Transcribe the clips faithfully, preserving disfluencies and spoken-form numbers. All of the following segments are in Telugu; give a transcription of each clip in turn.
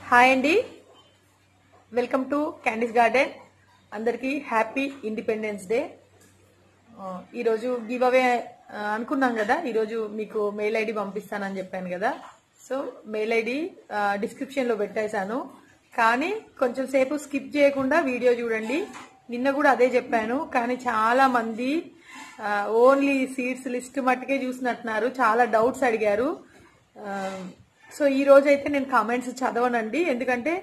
హాయ్ అండి, వెల్కమ్ టు క్యాండీస్ గార్డెన్. అందరికీ హ్యాపీ ఇండిపెండెన్స్ డే. ఈరోజు గివ్ అవే అనుకున్నాం కదా, ఈరోజు మీకు మెయిల్ ఐడి పంపిస్తానని చెప్పాను కదా. సో మెయిల్ ఐడి డిస్క్రిప్షన్లో పెట్టేశాను, కానీ కొంచెం సేపు స్కిప్ చేయకుండా వీడియో చూడండి. నిన్న కూడా అదే చెప్పాను, కానీ చాలా మంది ఓన్లీ సీడ్స్ లిస్ట్ మట్టుకే చూసినట్టున్నారు, చాలా డౌట్స్ అడిగారు. సో ఈ రోజు అయితే నేను కామెంట్స్ చదవనండి, ఎందుకంటే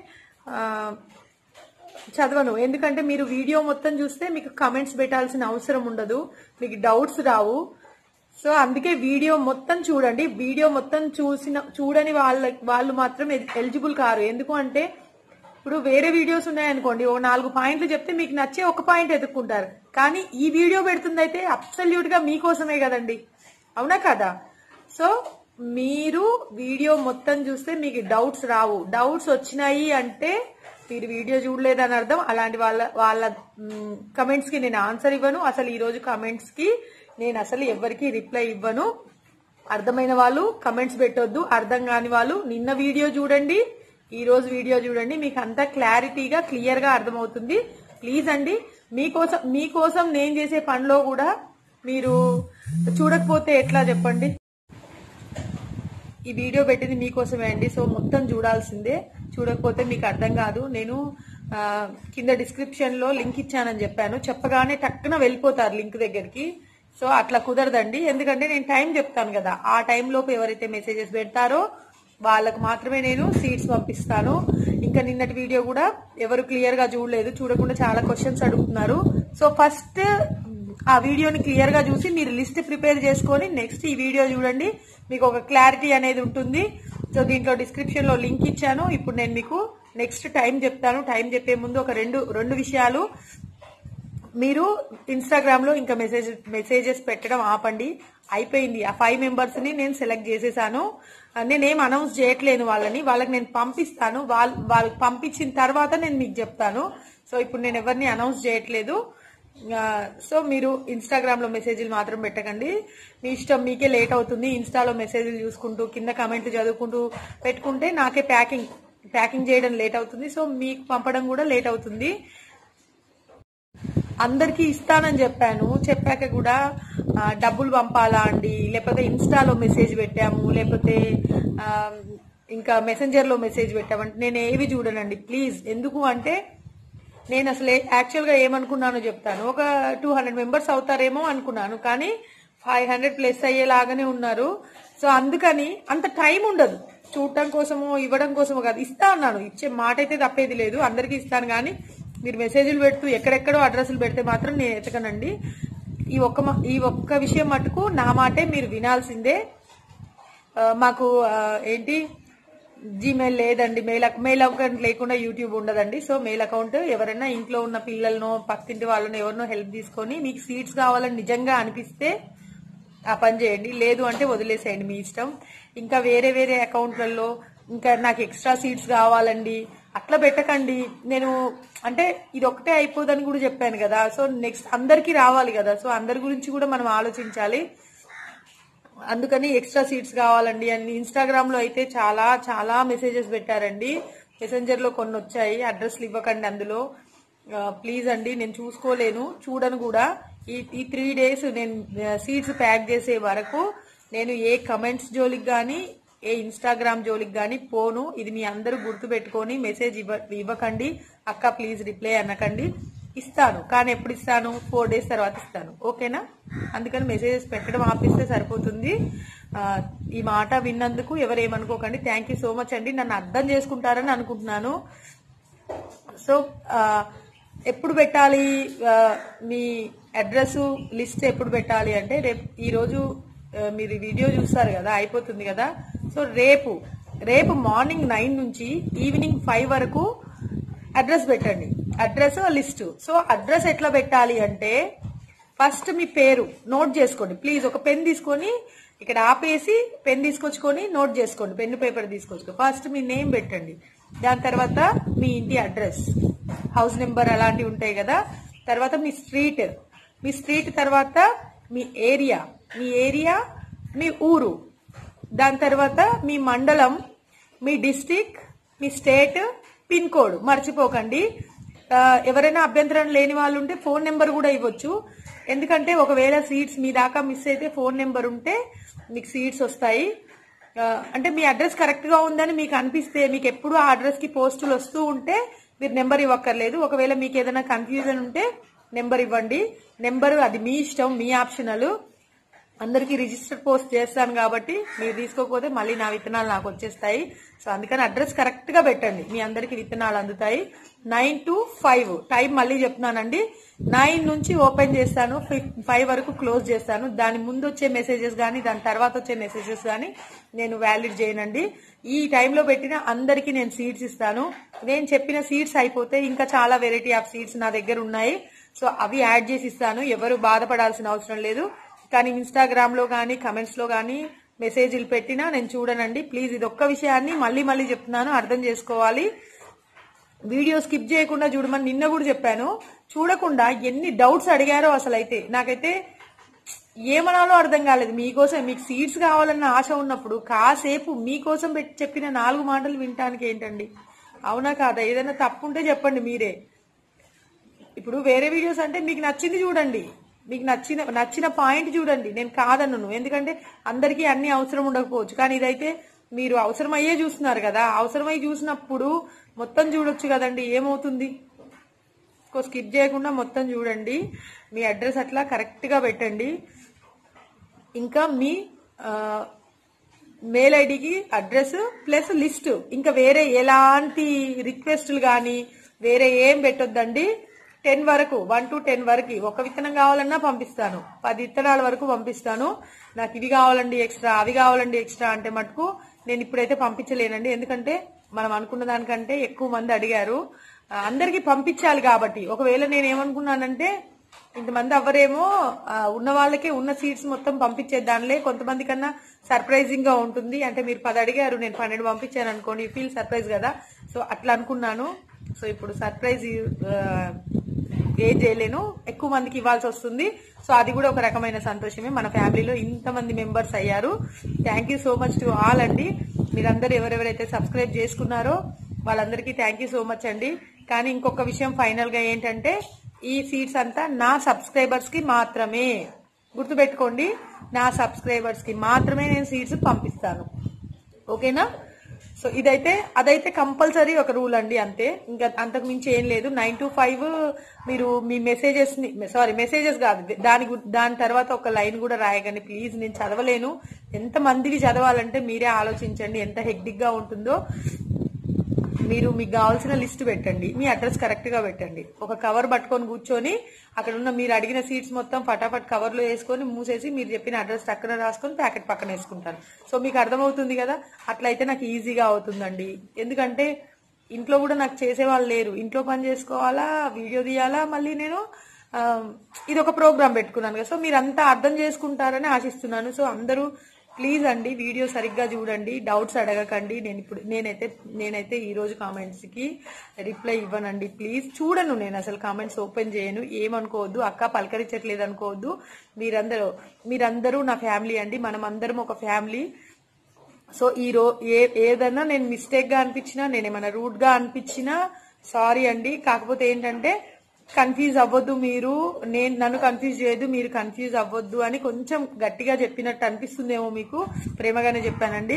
చదవను ఎందుకంటే మీరు వీడియో మొత్తం చూస్తే మీకు కామెంట్స్ పెట్టాల్సిన అవసరం ఉండదు, మీకు డౌట్స్ రావు. సో అందుకే వీడియో మొత్తం చూడండి. వీడియో మొత్తం చూసిన చూడని వాళ్ళ వాళ్ళు మాత్రం ఎలిజిబుల్ కారు. ఎందుకు అంటే ఇప్పుడు వేరే వీడియోస్ ఉన్నాయనుకోండి, ఒక నాలుగు పాయింట్లు చెప్తే మీకు నచ్చే ఒక పాయింట్ ఎదుర్కొంటారు, కానీ ఈ వీడియో పెడుతుంది అయితే అబ్సల్యూట్ గా మీకోసమే కదండి, అవునా కదా? సో మీరు వీడియో మొత్తం చూస్తే మీకు డౌట్స్ రావు. డౌట్స్ వచ్చినాయి అంటే మీరు వీడియో చూడలేదని అర్థం. అలాంటి వాళ్ళ వాళ్ళ కమెంట్స్ కి నేను ఆన్సర్ ఇవ్వను. అసలు ఈ రోజు కమెంట్స్ కి నేను అసలు ఎవరికి రిప్లై ఇవ్వను. అర్థమైన వాళ్ళు కమెంట్స్ పెట్టొద్దు, అర్థం కాని వాళ్ళు నిన్న వీడియో చూడండి, ఈ రోజు వీడియో చూడండి, మీకు అంతా క్లారిటీగా క్లియర్ గా అర్థమవుతుంది. ప్లీజ్ అండి, మీకోసం మీకోసం నేను చేసే పనిలో కూడా మీరు చూడకపోతే ఎట్లా చెప్పండి? ఈ వీడియో పెట్టింది మీకోసమే అండి, సో మొత్తం చూడాల్సిందే. చూడకపోతే మీకు అర్థం కాదు. నేను కింద డిస్క్రిప్షన్ లో లింక్ ఇచ్చానని చెప్పాను, చెప్పగానే టక్కున వెళ్ళిపోతారు లింక్ దగ్గరికి. సో అట్లా కుదరదండి, ఎందుకంటే నేను టైం చెప్తాను కదా, ఆ టైంలోపు ఎవరైతే మెసేజెస్ పెడతారో వాళ్ళకు మాత్రమే నేను సీడ్స్ పంపిస్తాను. ఇంకా నిన్నటి వీడియో కూడా ఎవరు క్లియర్ గా చూడలేదు, చూడకుండా చాలా క్వశ్చన్స్ అడుగుతున్నారు. సో ఫస్ట్ ఆ వీడియోని క్లియర్ గా చూసి మీరు లిస్ట్ ప్రిపేర్ చేసుకొని నెక్స్ట్ ఈ వీడియో చూడండి, మీకు ఒక క్లారిటీ అనేది ఉంటుంది. సో దీంట్లో డిస్క్రిప్షన్ లో లింక్ ఇచ్చాను. ఇప్పుడు నేను మీకు నెక్స్ట్ టైం చెప్తాను. టైం చెప్పే ముందు ఒక రెండు రెండు విషయాలు. మీరు ఇన్స్టాగ్రామ్ లో ఇంకా మెసేజ్ మెసేజెస్ పెట్టడం ఆపండి, అయిపోయింది. ఆ ఫైవ్ మెంబర్స్ ని నేను సెలెక్ట్ చేసేసాను. నేనేం అనౌన్స్ చేయట్లేను వాళ్ళని, వాళ్ళకి నేను పంపిస్తాను. వాళ్ళు వాళ్ళకి పంపించిన తర్వాత నేను మీకు చెప్తాను. సో ఇప్పుడు నేను ఎవరిని అనౌన్స్ చేయట్లేదు. సో మీరు ఇన్స్టాగ్రామ్ లో మెసేజ్లు మాత్రం పెట్టకండి, మీ ఇష్టం, మీకే లేట్ అవుతుంది. ఇన్స్టాలో మెసేజ్లు చూసుకుంటూ కింద కామెంట్లు చదువుకుంటూ పెట్టుకుంటే నాకే ప్యాకింగ్ ప్యాకింగ్ చేయడం లేట్ అవుతుంది. సో మీకు పంపడం కూడా లేట్ అవుతుంది. అందరికీ ఇస్తానని చెప్పాను, చెప్పాక కూడా డబ్బులు పంపాలా అండి, లేకపోతే ఇన్స్టాలో మెసేజ్ పెట్టాము, లేకపోతే ఇంకా మెసెంజర్ లో మెసేజ్ పెట్టామంటే నేను ఏవి చూడనండి ప్లీజ్. ఎందుకు అంటే నేను అసలు యాక్చువల్ గా ఏమనుకున్నానో చెప్తాను. ఒక టూ హండ్రెడ్ మెంబర్స్ అవుతారేమో అనుకున్నాను, కానీ ఫైవ్ హండ్రెడ్ ప్లస్ అయ్యేలాగానే ఉన్నారు. సో అందుకని అంత టైం ఉండదు చూడటం కోసమో ఇవ్వడం కోసమో కాదు, ఇస్తా అన్నాను, ఇచ్చే మాట అయితే తప్పేది లేదు, అందరికీ ఇస్తాను. కానీ మీరు మెసేజ్లు పెడుతూ ఎక్కడెక్కడో అడ్రస్లు పెడితే మాత్రం నేను ఎతకనండి. ఈ ఒక్క ఈ ఒక్క విషయం మటుకు నా మాటే మీరు వినాల్సిందే. మాకు ఏంటి జీమెయిల్ లేదండి, మెయిల్ మెయిల్ అకౌంట్ లేకుండా యూట్యూబ్ ఉండదండి. సో మెయిల్ అకౌంట్ ఎవరైనా ఇంట్లో ఉన్న పిల్లలను, పక్కింటి వాళ్ళను ఎవరినో హెల్ప్ తీసుకొని మీకు సీడ్స్ కావాలని నిజంగా అనిపిస్తే ఆ పని చేయండి, లేదు అంటే వదిలేసేయండి, మీ ఇష్టం. ఇంకా వేరే వేరే అకౌంట్లలో ఇంకా నాకు ఎక్స్ట్రా సీడ్స్ కావాలండి అట్లా పెట్టకండి. నేను అంటే ఇది ఒకటే అయిపోదని కూడా చెప్పాను కదా, సో నెక్స్ట్ అందరికీ రావాలి కదా, సో అందరి గురించి కూడా మనం ఆలోచించాలి. అందుకని ఎక్స్ట్రా సీట్స్ కావాలండి అని ఇన్స్టాగ్రామ్ లో అయితే చాలా చాలా మెసేజెస్ పెట్టారండి. మెసెంజర్ లో కొన్ని వచ్చాయి, అడ్రస్లు ఇవ్వకండి అందులో ప్లీజ్ అండి. నేను చూసుకోలేను, చూడను కూడా. ఈ ఈ త్రీ డేస్ నేను సీట్స్ ప్యాక్ చేసే వరకు నేను ఏ కమెంట్స్ జోలికి గానీ ఏ ఇన్స్టాగ్రామ్ జోలికి గానీ పోను. ఇది మీ అందరూ గుర్తు పెట్టుకొని మెసేజ్ ఇవ్వ ఇవ్వకండి అక్క ప్లీజ్ రిప్లై అనకండి. ఇస్తాను, కానీ ఎప్పుడు ఇస్తాను? ఫోర్ డేస్ తర్వాత ఇస్తాను, ఓకేనా? అందుకని మెసేజెస్ పెట్టడం ఆపిస్తే సరిపోతుంది. ఈ మాట విన్నందుకు ఎవరేమనుకోకండి. థ్యాంక్ యూ సో మచ్ అండి, నన్ను అర్థం చేసుకుంటారని అనుకుంటున్నాను. సో ఎప్పుడు పెట్టాలి మీ అడ్రస్ లిస్ట్, ఎప్పుడు పెట్టాలి అంటే రేపు ఈరోజు మీరు వీడియో చూస్తారు కదా, అయిపోతుంది కదా. సో రేపు రేపు మార్నింగ్ నైన్ నుంచి ఈవినింగ్ ఫైవ్ వరకు అడ్రస్ పెట్టండి, అడ్రస్ లిస్ట్. సో అడ్రస్ ఎట్లా పెట్టాలి అంటే ఫస్ట్ మీ పేరు నోట్ చేసుకోండి ప్లీజ్. ఒక పెన్ తీసుకొని ఇక్కడ ఆపేసి పెన్ తీసుకొచ్చుకొని నోట్ చేసుకోండి, పెన్ను పేపర్ తీసుకొచ్చుకో. ఫస్ట్ మీ నేమ్ పెట్టండి, దాని తర్వాత మీ ఇంటి అడ్రస్, హౌస్ నెంబర్ అలాంటివి ఉంటాయి కదా. తర్వాత మీ స్ట్రీట్, మీ స్ట్రీట్ తర్వాత మీ ఏరియా, మీ ఏరియా మీ ఊరు, దాని తర్వాత మీ మండలం, మీ డిస్టిక్, మీ స్టేట్, పిన్ కోడ్ మర్చిపోకండి. ఎవరైనా అభ్యంతరం లేని వాళ్ళు ఉంటే ఫోన్ నెంబర్ కూడా ఇవ్వచ్చు. ఎందుకంటే ఒకవేళ సీట్స్ మీ దాకా మిస్ అయితే ఫోన్ నెంబర్ ఉంటే మీకు సీట్స్ వస్తాయి. అంటే మీ అడ్రస్ కరెక్ట్ గా ఉందని మీకు అనిపిస్తే, మీకు ఎప్పుడు ఆ అడ్రస్ కి పోస్టులు వస్తూ ఉంటే మీరు నెంబర్ ఇవ్వక్కర్లేదు. ఒకవేళ మీకు ఏదైనా కన్ఫ్యూజన్ ఉంటే నెంబర్ ఇవ్వండి. నెంబర్ అది మీ ఇష్టం, మీ ఆప్షనల్. అందరికి రిజిస్టర్ పోస్ట్ చేస్తాను కాబట్టి మీరు తీసుకోకపోతే మళ్ళీ నా విత్తనాలు నాకు వచ్చేస్తాయి. సో అందుకని అడ్రస్ కరెక్ట్ గా పెట్టండి, మీ అందరికి విత్తనాలు అందుతాయి. నైన్ టు ఫైవ్ టైం మళ్ళీ చెప్తున్నానండి. నైన్ నుంచి ఓపెన్ చేస్తాను, ఫైవ్ వరకు క్లోజ్ చేస్తాను. దాని ముందు వచ్చే మెసేజెస్ గానీ దాని తర్వాత వచ్చే మెసేజెస్ గానీ నేను వ్యాలిడ్ చేయనండి. ఈ టైంలో పెట్టిన అందరికి నేను సీట్స్ ఇస్తాను. నేను చెప్పిన సీట్స్ అయిపోతే ఇంకా చాలా వెరైటీ ఆఫ్ సీట్స్ నా దగ్గర ఉన్నాయి. సో అవి యాడ్ చేసి ఇస్తాను. ఎవరు బాధపడాల్సిన అవసరం లేదు. కానీ ఇన్స్టాగ్రామ్ లో గానీ కమెంట్స్ లో గానీ మెసేజ్లు పెట్టినా నేను చూడనండి. ప్లీజ్ ఇది ఒక్క విషయాన్ని మళ్ళీ మళ్ళీ చెప్తున్నాను, అర్థం చేసుకోవాలి. వీడియో స్కిప్ చేయకుండా చూడమని నిన్న కూడా చెప్పాను. చూడకుండా ఎన్ని డౌట్స్ అడిగారో అసలు అయితే నాకైతే ఏమనాలో అర్థం కాలేదు. మీకోసం మీకు సీట్స్ కావాలన్న ఆశ ఉన్నప్పుడు కాసేపు మీకోసం పెట్టి చెప్పిన నాలుగు మాటలు వినటానికి ఏంటండి? అవునా కాదా? ఏదైనా తప్పు ఉంటే చెప్పండి మీరే. ఇప్పుడు వేరే వీడియోస్ అంటే మీకు నచ్చింది చూడండి, మీకు నచ్చిన నచ్చిన పాయింట్ చూడండి, నేను కాదన్ను. ఎందుకంటే అందరికీ అన్ని అవసరం ఉండకపోవచ్చు. కానీ ఇదైతే మీరు అవసరమయ్యే చూస్తున్నారు కదా, అవసరమై చూసినప్పుడు మొత్తం చూడొచ్చు కదండి. ఏమవుతుంది? స్కిప్ చేయకుండా మొత్తం చూడండి. మీ అడ్రస్ అట్లా కరెక్ట్ గా పెట్టండి. ఇంకా మీ మెయిల్ ఐడికి అడ్రస్ ప్లస్ లిస్ట్, ఇంకా వేరే ఎలాంటి రిక్వెస్ట్లు కానీ వేరే ఏం పెట్టొద్దండి. టెన్ వరకు, వన్ టు టెన్ వరకు ఒక విత్తనం కావాలన్నా పంపిస్తాను, పది విత్తనాల వరకు పంపిస్తాను. నాకు ఇవి కావాలండి ఎక్స్ట్రా, అవి కావాలండి ఎక్స్ట్రా అంటే మటుకు నేను ఇప్పుడైతే పంపించలేనండి. ఎందుకంటే మనం అనుకున్న దానికంటే ఎక్కువ మంది అడిగారు, అందరికి పంపించాలి కాబట్టి. ఒకవేళ నేను ఏమనుకున్నానంటే ఇంతమంది అవ్వరేమో, ఉన్న వాళ్ళకే ఉన్న సీట్స్ మొత్తం పంపించేద్దానిలే, కొంతమంది కన్నా సర్ప్రైజింగ్ గా ఉంటుంది. అంటే మీరు పది అడిగారు, నేను పన్నెండు పంపించాను అనుకోండి, ఫీల్ సర్ప్రైజ్ కదా. సో అట్లా అనుకున్నాను. సో ఇప్పుడు సర్ప్రైజ్ ఏం చేయలేను, ఎక్కువ మందికి ఇవ్వాల్సి వస్తుంది. సో అది కూడా ఒక రకమైన సంతోషమే. మన ఫ్యామిలీలో ఇంతమంది మెంబర్స్ అయ్యారు. Thank you so much to all అండి. మీరందరూ ఎవరెవరైతే సబ్స్క్రైబ్ చేసుకున్నారో వాళ్ళందరికీ థ్యాంక్ యూ సో మచ్ అండి. కానీ ఇంకొక విషయం ఫైనల్ గా ఏంటంటే, ఈ సీట్స్ అంతా నా సబ్స్క్రైబర్స్ కి మాత్రమే, గుర్తుపెట్టుకోండి. నా సబ్స్క్రైబర్స్ కి మాత్రమే నేను సీట్స్ పంపిస్తాను, ఓకేనా? సో ఇదైతే అదైతే కంపల్సరీ ఒక రూల్ అండి, అంతే. ఇంకా అంతకు మించి ఏం లేదు. నైన్ టు ఫైవ్ మీరు మీ మెసేజెస్ ని, సారీ మెసేజెస్ కాదు, దాని దాని తర్వాత ఒక లైన్ కూడా రాయకండి ప్లీజ్. నేను చదవలేను. ఎంత మందికి చదవాలంటే మీరే ఆలోచించండి ఎంత హెక్టిక్ గా ఉంటుందో. మీరు మీకు కావాల్సిన లిస్ట్ పెట్టండి, మీ అడ్రస్ కరెక్ట్ గా పెట్టండి. ఒక కవర్ పట్టుకొని కూర్చొని అక్కడ ఉన్న మీరు అడిగిన సీట్స్ మొత్తం ఫటాఫట్ కవర్ లో వేసుకొని మూసేసి మీరు చెప్పిన అడ్రస్ పక్కన రాసుకొని ప్యాకెట్ పక్కన వేసుకుంటాను. సో మీకు అర్థమవుతుంది కదా. అట్లయితే నాకు ఈజీగా అవుతుందండి. ఎందుకంటే ఇంట్లో కూడా నాకు చేసే వాళ్ళు లేరు, ఇంట్లో పని చేసుకోవాలా, వీడియో తీయాలా, మళ్ళీ నేను ఇది ఒక ప్రోగ్రామ్ పెట్టుకున్నాను కదా. సో మీరు అంతా అర్థం చేసుకుంటారని ఆశిస్తున్నాను. సో అందరూ ప్లీజ్ అండి వీడియో సరిగ్గా చూడండి, డౌట్స్ అడగకండి. నేను ఇప్పుడు నేనైతే నేనైతే ఈ రోజు కామెంట్స్ కి రిప్లై ఇవ్వనండి ప్లీజ్. చూడను, నేను అసలు కామెంట్స్ ఓపెన్ చేయను. ఏమనుకోవద్దు, అక్క పలకరించట్లేదు అనుకోవద్దు. మీరందరూ మీరందరూ నా ఫ్యామిలీ అండి, మనం అందరం ఒక ఫ్యామిలీ. సో ఈ రో ఏ ఏదన్నా నేను మిస్టేక్ గా అనిపించినా, నేను ఏమైనా రూడ్ గా అనిపించినా సారీ అండి. కాకపోతే ఏంటంటే కన్ఫ్యూజ్ అవ్వద్దు మీరు, నేను నన్ను కన్ఫ్యూజ్ చేయొద్దు, మీరు కన్ఫ్యూజ్ అవ్వద్దు అని కొంచెం గట్టిగా చెప్పినట్టు అనిపిస్తుందేమో మీకు, ప్రేమగానే చెప్పానండి.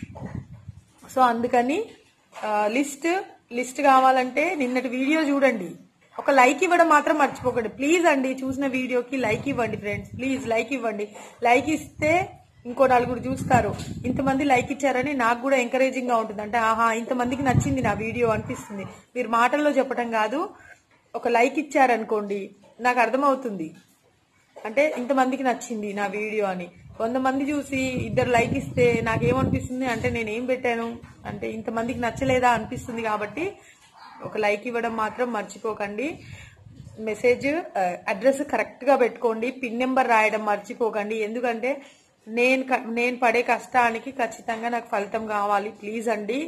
సో అందుకని లిస్ట్ లిస్ట్ కావాలంటే నిన్నటి వీడియో చూడండి, ఒక లైక్ ఇవ్వడం మాత్రం మర్చిపోకండి ప్లీజ్ అండి. చూసిన వీడియోకి లైక్ ఇవ్వండి ఫ్రెండ్స్, ప్లీజ్ లైక్ ఇవ్వండి. లైక్ ఇస్తే ఇంకో నలుగురు చూస్తారు. ఇంతమంది లైక్ ఇచ్చారని నాకు కూడా ఎంకరేజింగ్ గా ఉంటుంది. అంటే ఆహా ఇంతమందికి నచ్చింది నా వీడియో అనిపిస్తుంది. మీరు మాటల్లో చెప్పడం కాదు, ఒక లైక్ ఇచ్చారనుకోండి నాకు అర్థమవుతుంది, అంటే ఇంతమందికి నచ్చింది నా వీడియో అని. వంద మంది చూసి ఇద్దరు లైక్ ఇస్తే నాకేమనిపిస్తుంది అంటే నేనేం పెట్టాను అంటే ఇంతమందికి నచ్చలేదా అనిపిస్తుంది. కాబట్టి ఒక లైక్ ఇవ్వడం మాత్రం మర్చిపోకండి. మెసేజ్ అడ్రస్ కరెక్ట్ గా పెట్టుకోండి, పిన్ నెంబర్ రాయడం మర్చిపోకండి. ఎందుకంటే నేను నేను పడే కష్టానికి ఖచ్చితంగా నాకు ఫలితం కావాలి ప్లీజ్ అండి.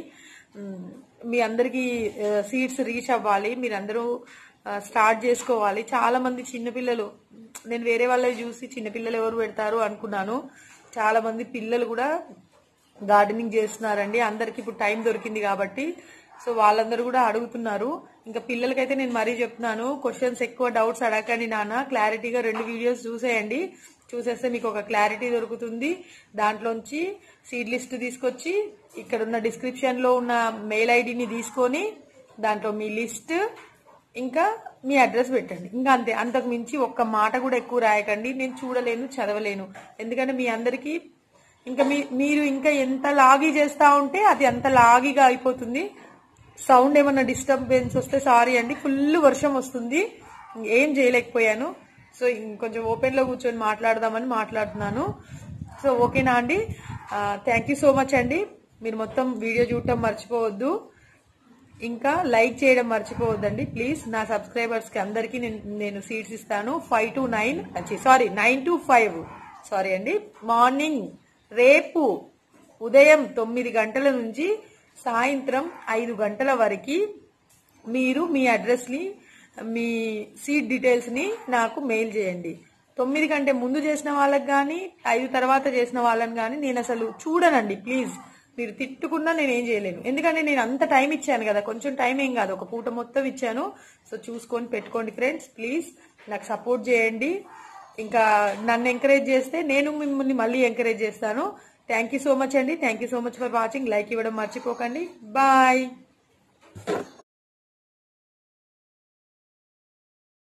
మీ అందరికి సీట్స్ రీచ్ అవ్వాలి, మీరందరూ స్టార్ట్ చేసుకోవాలి. చాలా మంది చిన్నపిల్లలు, నేను వేరే వాళ్ళని చూసి చిన్నపిల్లలు ఎవరు పెడతారు అనుకున్నాను. చాలా మంది పిల్లలు కూడా గార్డెనింగ్ చేస్తున్నారండి. అందరికి ఇప్పుడు టైం దొరికింది కాబట్టి సో వాళ్ళందరూ కూడా అడుగుతున్నారు. ఇంకా పిల్లలకైతే నేను మరీ చెప్తున్నాను, క్వశ్చన్స్ ఎక్కువ డౌట్స్ అడగండి నాన్న, క్లారిటీగా రెండు వీడియోస్ చూసేయండి. చూసేస్తే మీకు ఒక క్లారిటీ దొరుకుతుంది. దాంట్లోంచి సీడ్ లిస్ట్ తీసుకొచ్చి ఇక్కడ ఉన్న డిస్క్రిప్షన్ లో ఉన్న మెయిల్ ఐడిని తీసుకొని దాంట్లో మీ లిస్ట్ ఇంకా మీ అడ్రస్ పెట్టండి. ఇంకా అంతే, అంతకు మించి ఒక్క మాట కూడా ఎక్కువ రాయకండి. నేను చూడలేను, చదవలేను. ఎందుకంటే మీ అందరికీ ఇంకా మీ మీరు ఇంకా ఎంత లాగి చేస్తా ఉంటే అది అంత లాగిగా అయిపోతుంది. సౌండ్ ఏమన్నా డిస్టర్బెన్స్ వస్తే సారీ అండి. ఫుల్ వర్షం వస్తుంది, ఏం చేయలేకపోయాను. సో ఇంకొంచెం ఓపెన్ లో కూర్చొని మాట్లాడదామని మాట్లాడుతున్నాను. సో ఓకేనా అండి, థ్యాంక్ యూ సో మచ్ అండి. మీరు మొత్తం వీడియో చూడటం మర్చిపోవద్దు, ఇంకా లైక్ చేయడం మర్చిపోవద్దండి ప్లీజ్. నా సబ్స్క్రైబర్స్ కి అందరికి నేను సీట్స్ ఇస్తాను. Five to nine sorry nine to five sorry అండి మార్నింగ్ రేపు ఉదయం తొమ్మిది గంటల నుంచి సాయంత్రం ఐదు గంటల వరకు మీరు మీ అడ్రస్ ని మీ సీట్ డీటెయిల్స్ ని నాకు మెయిల్ చేయండి. తొమ్మిది కంటే ముందు చేసిన వాళ్ళకి కానీ ఐదు తర్వాత చేసిన వాళ్ళని కానీ నేను అసలు చూడనండి ప్లీజ్. మీరు తిట్టుకున్నా నేను ఏం చేయలేను, ఎందుకంటే నేను అంత టైం ఇచ్చాను కదా. కొంచెం టైం ఏం కాదు, ఒక పూట మొత్తం ఇచ్చాను. సో చూసుకొని పెట్టుకోండి ఫ్రెండ్స్ ప్లీజ్. నాకు సపోర్ట్ చేయండి, ఇంకా నన్ను ఎంకరేజ్ చేస్తే నేను మిమ్మల్ని మళ్ళీ ఎంకరేజ్ చేస్తాను. థ్యాంక్ యూ సో మచ్ అండి. Thank you so much for watching. Like ఇవ్వడం మర్చిపోకండి. బాయ్.